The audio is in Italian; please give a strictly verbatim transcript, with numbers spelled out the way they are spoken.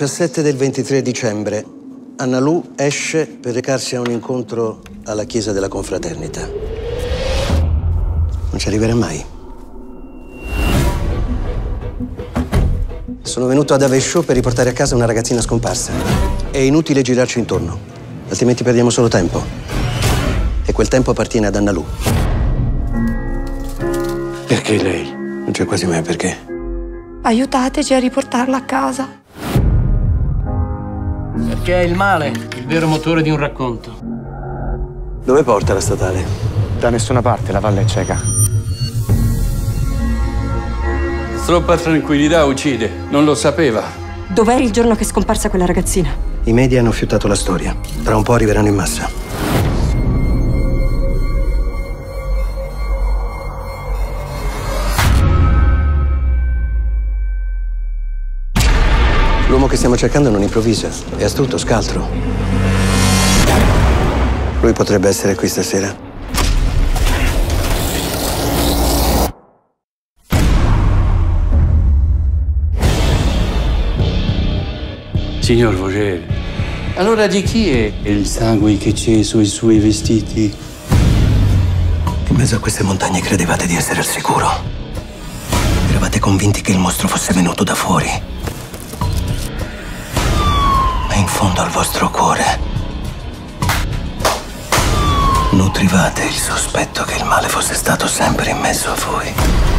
diciassette del ventitré dicembre, Annalù esce per recarsi a un incontro alla chiesa della confraternita. Non ci arriverà mai. Sono venuto ad Avezzano per riportare a casa una ragazzina scomparsa. È inutile girarci intorno, altrimenti perdiamo solo tempo. E quel tempo appartiene ad Annalù. Perché lei? Non c'è quasi mai perché. Aiutateci a riportarla a casa. Perché è il male, il vero motore di un racconto. Dove porta la statale? Da nessuna parte, la valle è cieca. Troppa tranquillità uccide, non lo sapeva. Dov'eri il giorno che è scomparsa quella ragazzina? I media hanno fiutato la storia. Tra un po' arriveranno in massa. L'uomo che stiamo cercando non improvvisa, è astuto, scaltro. Lui potrebbe essere qui stasera. Signor Vogel, allora di chi è il sangue che c'è sui suoi vestiti? In mezzo a queste montagne credevate di essere al sicuro. Eravate convinti che il mostro fosse venuto da fuori. Ma in fondo al vostro cuore nutrivate il sospetto che il male fosse stato sempre in mezzo a voi.